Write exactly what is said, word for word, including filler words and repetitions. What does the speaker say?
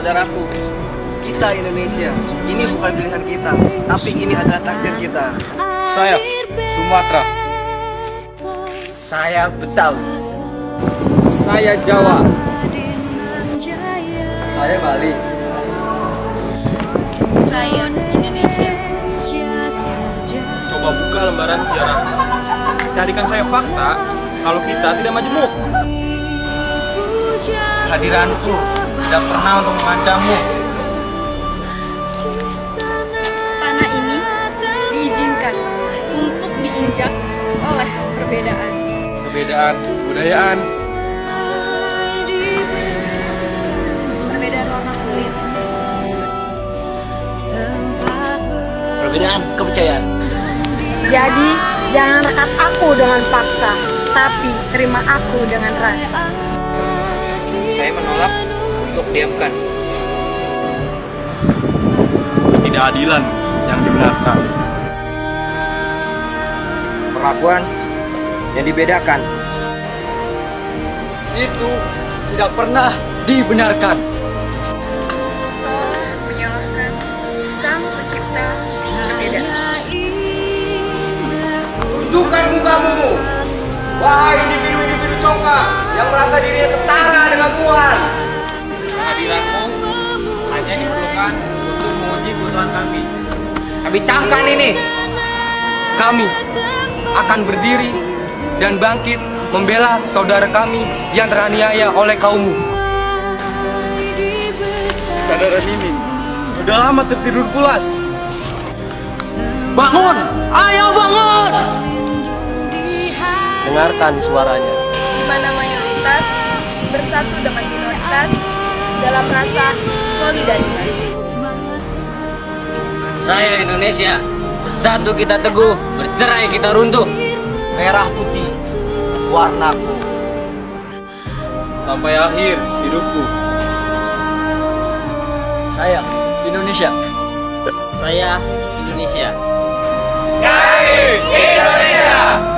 Saudaraku, kita Indonesia, ini bukan pilihan kita, tapi ini adalah takdir kita. Saya Sumatera. Saya Betawi. Saya Jawa. Saya Bali. Saya Indonesia. Coba buka lembaran sejarah. Carikan saya fakta kalau kita tidak majemuk. Kehadiranku tidak pernah untuk mengancammu. Tanah ini diizinkan untuk diinjak oleh perbedaan. Perbedaan kebudayaan, Perbedaan warna kulit. Perbedaan kepercayaan. Jadi, jangan rekat aku dengan paksa, tapi terima aku dengan rasa. Saya menolak untuk diamkan. ketidakadilan yang dibenarkan. Perlakuan yang dibedakan Itu tidak pernah dibenarkan. Seolah menyalahkan sang pencipta perbedaan. tunjukkan mukamu, wahai individu-individu conga yang merasa dirinya setara dengan Tuhan. Kehadiranmu hanya diperlukan untuk menguji kebutuhan kami. Kami camkan ini. Kami akan berdiri dan bangkit membela saudara kami yang teraniaya oleh kaummu. Kesadaran ini sudah lama tertidur pulas. Bangun! Ayo bangun! Dengarkan suaranya. Di mana mayoritas bersatu dengan minoritas dalam rasa solidaritas. Saya Indonesia, bersatu kita teguh, bercerai kita runtuh. Merah putih, warnaku. Sampai akhir hidupku. Saya Indonesia. Saya Indonesia. Kami Indonesia!